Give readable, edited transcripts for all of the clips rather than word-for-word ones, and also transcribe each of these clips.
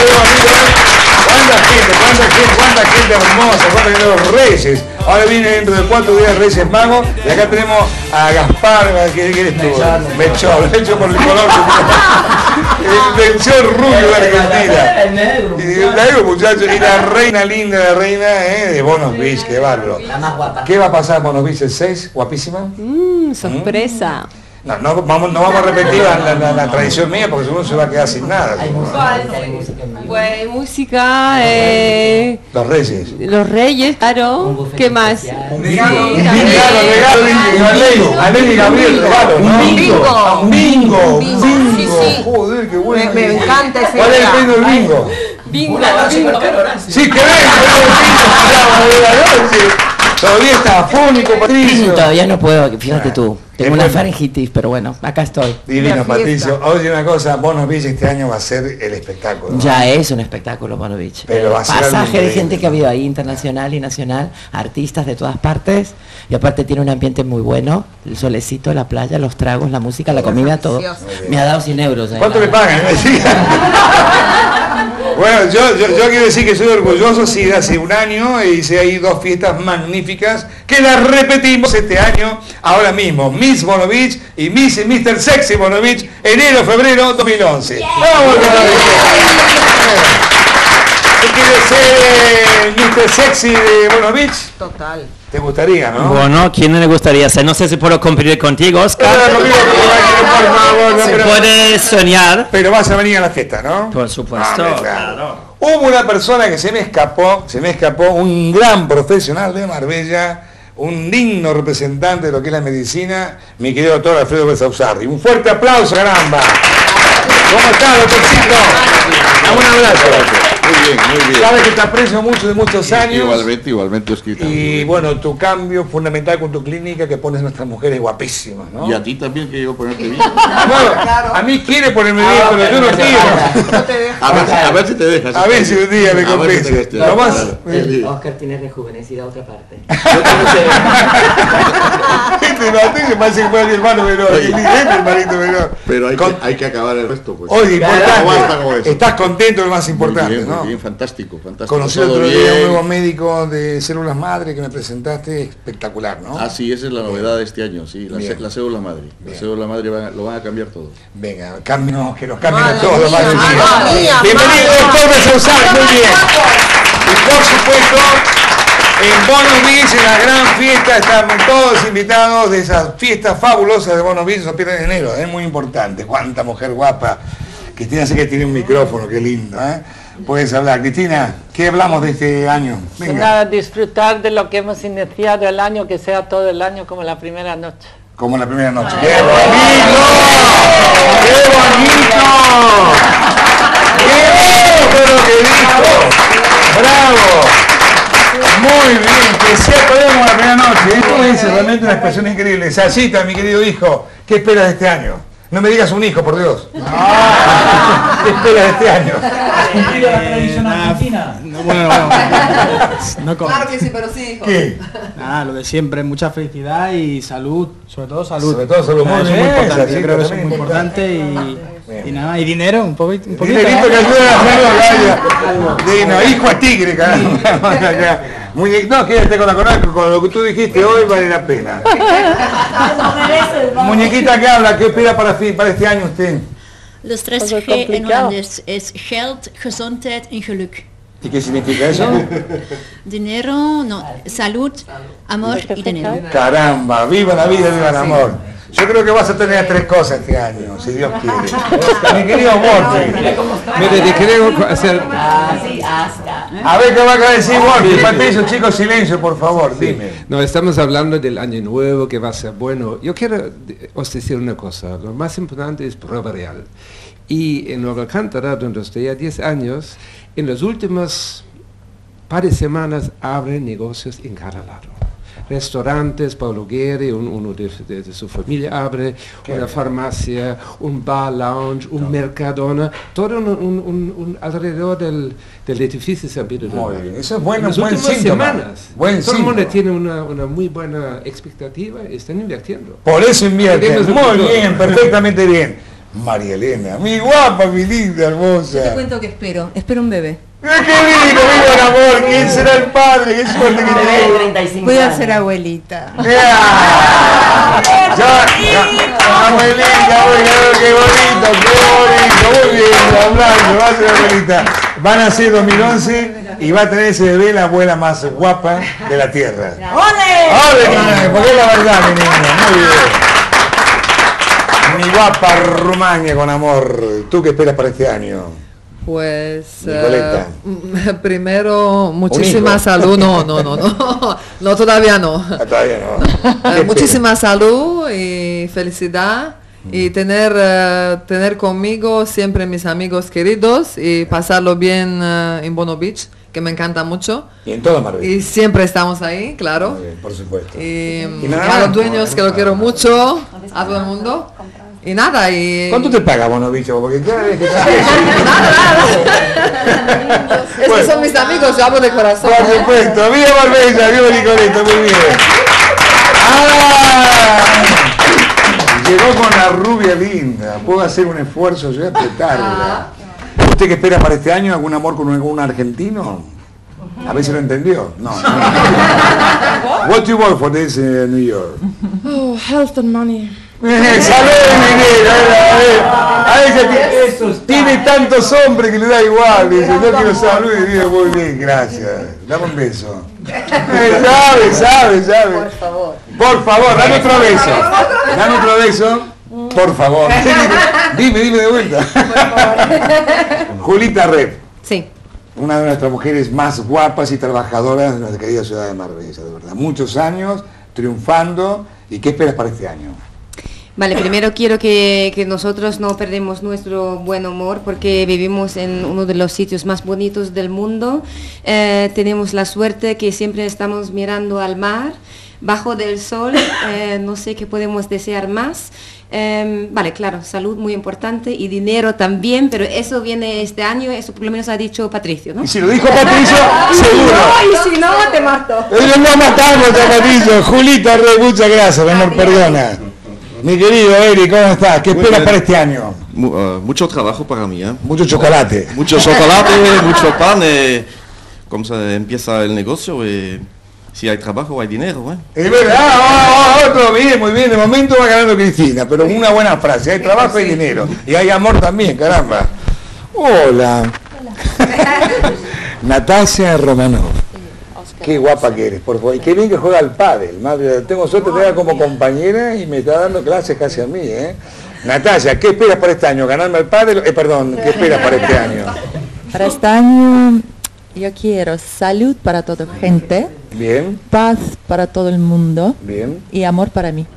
cuánta gente hermosa, cuánta gente de los Reyes. Ahora viene dentro de 4 días Reyes Magos y acá tenemos a Gaspar, ¿qué eres tú? Melchor por el color. El Melchor rubio de Argentina. Y negro, muchachos, y la reina linda, la reina de Bonos Beach, qué bárbaro. La más guapa. ¿Qué va a pasar en Bonos Beach el 6? Guapísima. Sorpresa. No vamos a repetir la tradición mía porque uno se va a quedar sin nada. Hay música en vivo. Pues música, Los Reyes. los Reyes, claro. ¿Qué más? Un regalo, a Lady Gabriel, regalo, ¿no? Un bingo. Bingo. Sí. Joder, qué bueno. Me encanta ese ¿Cuál es el regalo. premio del bingo? Bingo. Sí, que ven, todavía está afónico, Patricio. Todavía no puedo, fíjate tú. Tengo una faringitis, pero bueno, acá estoy. Divino, Patricio. Oye, una cosa, Bonos Beach este año va a ser el espectáculo. Ya es un espectáculo, Bonovich. Pero va a ser algo pasaje de increíble. gente que ha habido ahí, internacional y nacional, artistas de todas partes, y aparte tiene un ambiente muy bueno, el solecito, la playa, los tragos, la música, la comida, todo. Me ha dado 100 euros. ¿Cuánto le pagan? Bueno, yo quiero decir que soy orgulloso, sí, de hace un año hice ahí 2 fiestas magníficas que las repetimos este año, ahora mismo, Miss Bonos Beach y Miss y Mr. Sexy Bonos Beach, enero-febrero 2011. ¡Vamos, Bonos Beach! ¿Tú quieres ser Mr. Sexy de Bonos Beach? Total. ¿Te gustaría, no? Bueno, ¿quién no le gustaría ser? No sé si puedo competir contigo, Oscar. Se puede soñar. Pero vas a venir a la fiesta, ¿no? Por supuesto, claro. Hubo una persona que se me escapó, un gran profesional de Marbella, un digno representante de lo que es la medicina, mi querido doctor Alfredo Besausarri. Un fuerte aplauso, caramba. ¿Cómo estás, doctorcito? Un abrazo. Muy bien. Sabes que te aprecio mucho de muchos años. Igualmente, Osquita. Y bueno, tu cambio fundamental con tu clínica que pones a nuestras mujeres guapísimas, ¿no? Y a ti también quiero ponerte bien. Bueno, a mí quiere ponerme bien, pero yo no quiero. A ver si te dejas. A ver si un día me convence. Lo más. Oscar tiene rejuvenecida a otra parte. Este Patricio parece que fue mi hermano menor. Es mi hermanito menor. Pero hay que acabar el resto, pues. Oye, Basta como importante. eso. Estás contento, lo más importante, ¿no? Muy bien, fantástico. Conocí Todo otro día un bien. nuevo médico de células madre que me presentaste, espectacular, ¿no? Ah, sí, esa es la novedad de este año, sí, la célula madre. Bien. La célula madre lo van a cambiar todo. Venga, cámbienos, que nos cambien a Madre todos, mía, madre mía. madre mía, Bienvenido, madre doctor mía. Besausarri, muy bien. Y por supuesto, en Bonos Beach, en la gran fiesta, estamos todos invitados de esas fiestas fabulosas de Bonos Beach, eso pierde en enero, es muy importante. Cuánta mujer guapa. Cristina sé que tiene un micrófono, qué lindo, ¿eh? Puedes hablar. Cristina, ¿qué hablamos de este año? Pues Venga. nada, disfrutar de lo que hemos iniciado el año, que sea todo el año como la primera noche. Como la primera noche. ¡Qué bonito! ¡Qué bonito! ¡Qué bonito lo que dijo! ¡Bravo! Muy bien, que sea todavía como la primera noche. Esto es realmente una expresión increíble. Sasita, mi querido hijo, ¿qué esperas de este año? No me digas un hijo, por Dios. ¿Qué esperas de este año? ¿Cumplido la tradición argentina? Bueno, no con... Claro que sí, pero sí, hijo. ¿Qué? Nada, lo de siempre, mucha felicidad y salud, sobre todo salud. Sobre todo salud, muy Eso es bien, muy importante, sí, yo creo que eso es también muy importante y nada, y dinero, un poquito. Dinerito que ayuda a hacerlo, Gaya. Dino, hijo a tigre, caramba. No, quédate con la corona, con lo que tú dijiste hoy vale la pena. Muñequita que habla, ¿qué espera para este año usted? Los 3 Eso es G en complicado. holandés es geld, gezondheid en geluk. ¿Y qué significa eso? Dinero, no, salud, amor y dinero. Caramba, viva la vida, viva el amor. Yo creo que vas a tener 3 cosas este año, si Dios quiere. Mi querido Morphy. Mire, te quiero hacer... Sí, hasta. A ver qué va a decir Morphy. Patricio, chicos, silencio, por favor, dime. No, estamos hablando del año nuevo que va a ser bueno. Yo quiero os decir una cosa. Lo más importante es prueba real. Y en Nueva Alcántara, donde estoy ya 10 años, en los últimos par de semanas abren negocios en cada lado. Restaurantes, Paulo Guerri, uno de su familia abre, una farmacia, un bar lounge, un Mercadona, todo alrededor del edificio San Pedro. Muy bien, eso es bueno, en las buen últimas síntoma. semanas. Buen todo el mundo síntoma. tiene una muy buena expectativa y están invirtiendo. Por eso invierten. Muy bien, perfectamente bien. María Elena, mi guapa, mi linda, Yo te hermosa. cuento que espero un bebé. ¡Qué lindo, viva el amor! ¿Quién será el padre? ¡Qué suerte que tiene! Voy a ser abuelita. Abuelita, qué bonito, muy bien, aplauso, va a ser abuelita. Van a ser 2011 y va a tener ese bebé la abuela más guapa de la tierra. ¡Ole! ¡Ole! Porque es la verdad, mi niña, muy bien. Mi guapa Rumania con amor. ¿Tú qué esperas para este año? Pues Nicoleta. primero ¿Un muchísima hijo? salud, no, todavía no. Todavía no. ¿Qué Muchísima salud y felicidad y tener conmigo siempre mis amigos queridos y pasarlo bien en Bono Beach, que me encanta mucho. Y en toda Marbella. Y siempre estamos ahí, claro. Muy bien, por supuesto. Y nada, a los dueños que lo quiero mucho, a todo el mundo. Y nada, y... ¿Cuánto te paga Bonovicho? Porque cada vez que Estos son mis amigos, yo hablo de corazón. Por supuesto, viva Marbella, viva Nicoleta, muy bien. Llegó con la rubia linda, puedo hacer un esfuerzo yo y apretarla. ¿Usted qué espera para este año? ¿Algún amor con algún argentino? A ver si lo entendió. No. What do you want for this New York? Oh, health and money. ¡Salud, mi vida! A ella tiene tantos hombres que le da igual. Dice, yo quiero salud y dice, muy bien, gracias. Dame un beso. Sabe. Por favor, dame otro beso. Dame otro beso. Por favor. Dime de vuelta. Julita Rep. Sí. Una de nuestras mujeres más guapas y trabajadoras de nuestra querida ciudad de Marbella, de verdad. Muchos años triunfando. ¿Y qué esperas para este año? Vale, primero quiero que nosotros no perdemos nuestro buen humor porque vivimos en uno de los sitios más bonitos del mundo. Tenemos la suerte que siempre estamos mirando al mar, bajo del sol, no sé qué podemos desear más. Vale, claro, salud muy importante y dinero también, pero eso viene este año, eso por lo menos ha dicho Patricio, ¿no? Y si lo dijo Patricio, seguro. Y si no, te mato. No matamos a Patricio. Julita Rep, muchas gracias, mi amor, perdona. Mi querido Eric, ¿cómo estás? ¿Qué esperas para este año? Mucho trabajo para mí, ¿eh? Mucho chocolate. Mucho chocolate, mucho pan. ¿Cómo se empieza el negocio? Si hay trabajo, hay dinero, ¿eh? Es verdad, otro bien, muy bien. De momento va ganando Cristina, pero una buena frase. Hay trabajo y dinero. Y hay amor también, caramba. Hola. Natalia Romanov. Qué guapa que eres, por favor. Y qué bien que juega al pádel. Madre, tengo suerte de tenerla como compañera y me está dando clases casi a mí, ¿eh? Natalia, ¿qué esperas para este año? ¿Ganarme al pádel? Perdón, ¿qué esperas para este año? Para este año yo quiero salud para toda gente, Bien, paz para todo el mundo bien. y amor para mí.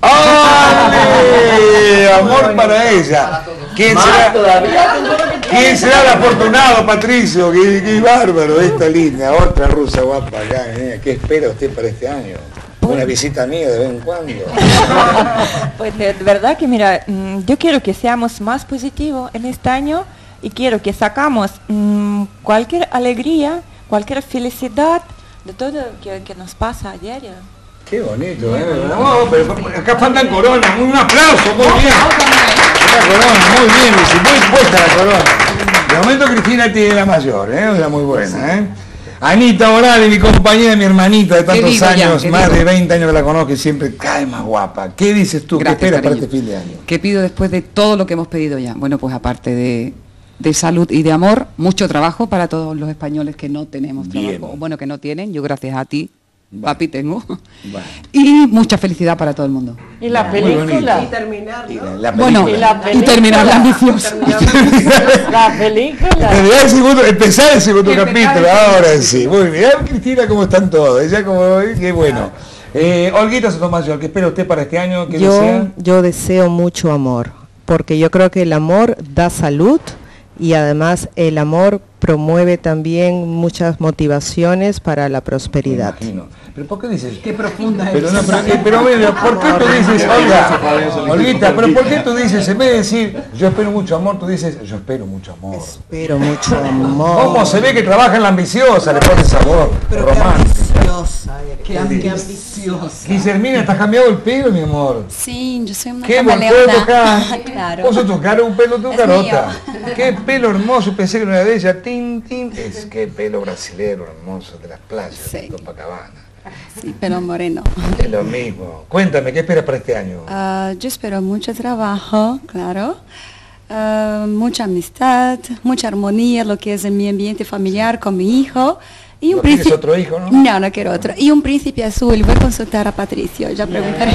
¡Ay! Amor para ella. ¿Quién será el afortunado, Patricio? Qué bárbaro, esta linda, otra rusa guapa acá. ¿Qué espera usted para este año? Una visita mía de vez en cuando. Pues de verdad que mira, yo quiero que seamos más positivos en este año y quiero que sacamos cualquier alegría, cualquier felicidad de todo que nos pasa a diario. Qué bonito, ¿eh? No, pero acá faltan coronas. Un aplauso, muy bien. La corona, muy bien, Lucy, muy puesta la corona. De momento Cristina tiene la mayor, ¿eh? Era muy buena, ¿eh? Anita Morales, mi compañera, mi hermanita de tantos años, más de 20 años que la conozco y siempre cae más guapa. ¿Qué dices tú? Gracias, ¿Qué esperas para cariño. este fin de año? ¿Qué pido después de todo lo que hemos pedido ya? Bueno, pues aparte de salud y de amor, mucho trabajo para todos los españoles que no tenemos trabajo, o bueno, que no tienen, yo gracias a ti, papi, tengo, y mucha felicidad para todo el mundo. Y la película. Y terminar, ¿no? Bueno, y terminar la ambiciosa. La película. Empezar el segundo capítulo, ahora sí. Muy bien, Cristina, ¿cómo están todos? Ella como, qué bueno. Olguita Sotomayor, ¿qué espera usted para este año? ¿Qué desea? Yo deseo mucho amor, porque yo creo que el amor da salud y además el amor promueve también muchas motivaciones para la prosperidad. ¿Pero por qué dices? Qué profunda Pero es. no, pero ¿por qué tú dices, Olguita, pero por qué tú dices, en vez de decir yo espero mucho amor, tú dices yo espero mucho amor? Espero mucho amor. ¿Cómo se ve que trabaja en la ambiciosa? Le pone sabor romántico. Qué ambiciosa. Guillermina, ¿te has cambiado el pelo, mi amor? Sí, yo soy una Qué buen pelo camaleona. tocás. Claro. Vos sos tu cara, un pelo tu Es carota. Qué pelo hermoso, pensé que no era de ella. Tin, tin. Es que pelo brasilero hermoso de las playas de Copacabana. Sí, pelo moreno. Es lo mismo. Cuéntame, ¿qué esperas para este año? Yo espero mucho trabajo, claro. Mucha amistad, mucha armonía, lo que es en mi ambiente familiar con mi hijo. Y un ¿Tienes otro hijo, no? No, no quiero otro. Y un príncipe azul. Voy a consultar a Patricio, ya preguntaré.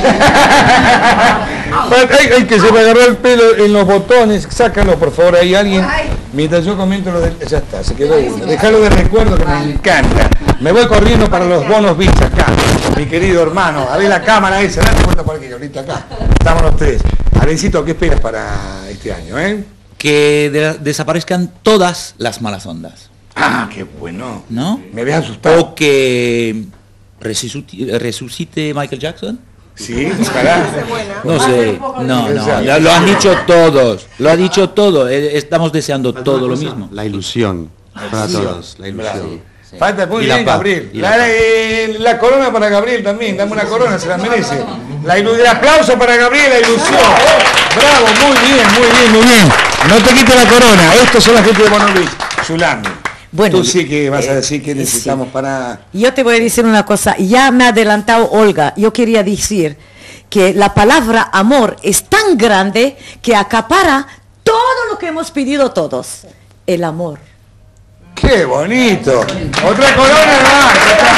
Hay que se me agarró el pelo en los botones. Sácalo, por favor, ahí alguien. Mientras yo comento lo del... Ya está, se quedó uno. Déjalo de recuerdo que me encanta. Me voy corriendo para los bonos beach acá. Mi querido hermano, a ver la cámara esa. Date cuenta por aquí, ahorita acá. Estamos los tres. Alencito, ¿qué esperas para este año, Que desaparezcan todas las malas ondas. Ah, qué bueno. ¿No? Me habías asustado. O que resucite Michael Jackson. Sí, ojalá. No sé, no, lo han dicho todos, lo ha dicho todo, estamos deseando todo lo mismo. La ilusión, para todos, la ilusión. Falta muy Y la bien, paz, Gabriel. y la La corona para Gabriel también, dame una corona, se la merece. El aplauso para Gabriel, la ilusión. Bravo, muy bien, muy bien, muy bien. No te quites la corona, estos son la gente de Bonovis. Zulami. Bueno, tú sí que vas a decir que necesitamos para... Yo te voy a decir una cosa, ya me ha adelantado Olga, yo quería decir que la palabra amor es tan grande que acapara todo lo que hemos pedido todos, el amor. ¡Qué bonito! Otra corona más.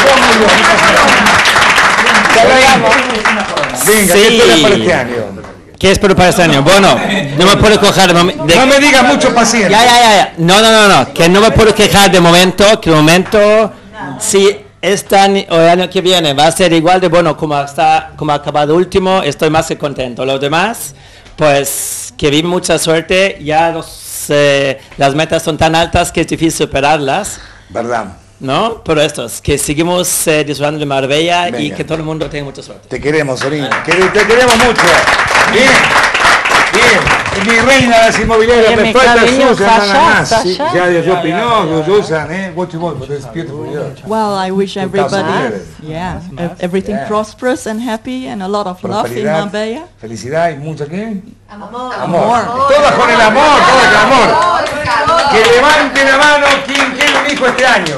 Venga, ¿qué esperas para este año? ¿Qué espero para este año? Bueno, no me puedo quejar No me digas mucho paciencia. Ya. No. Que no me puedo quejar de momento. Que de momento, si este año o el año que viene va a ser igual de bueno como ha acabado último, estoy más que contento. Los demás, pues que vi mucha suerte. Ya las metas son tan altas que es difícil superarlas. ¿Verdad? ¿No? Pero esto es que seguimos disfrutando de Marbella. Venga. Y que todo el mundo tenga mucha suerte. Te queremos, Sorín. Te queremos mucho. Bien. Mi reina de las inmobiliarias, me falta Susan, nada más. Ya Dios opinó, Susan, what you want, but it's beautiful. Well, I wish everybody, everything Yeah. prosperous and happy and a lot of love in Prosperidad, Marbella. felicidad y mucha ¿qué? Amor. Todas con el amor, todas con el amor. Que levante la mano quien quiere un hijo este año.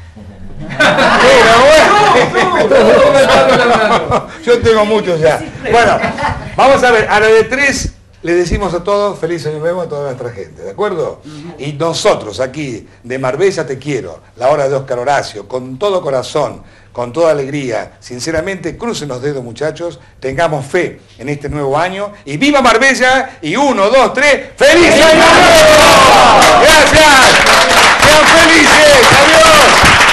Yo tengo muchos ya. Bueno, vamos a ver, a la de 3 le decimos a todos feliz año nuevo a toda nuestra gente, ¿de acuerdo? Y nosotros aquí de Marbella te quiero, la hora de Óscar Horacio, con todo corazón, con toda alegría, sinceramente crucen los dedos muchachos, tengamos fe en este nuevo año y viva Marbella y 1, 2, 3, ¡feliz año nuevo! Gracias, sean felices, adiós.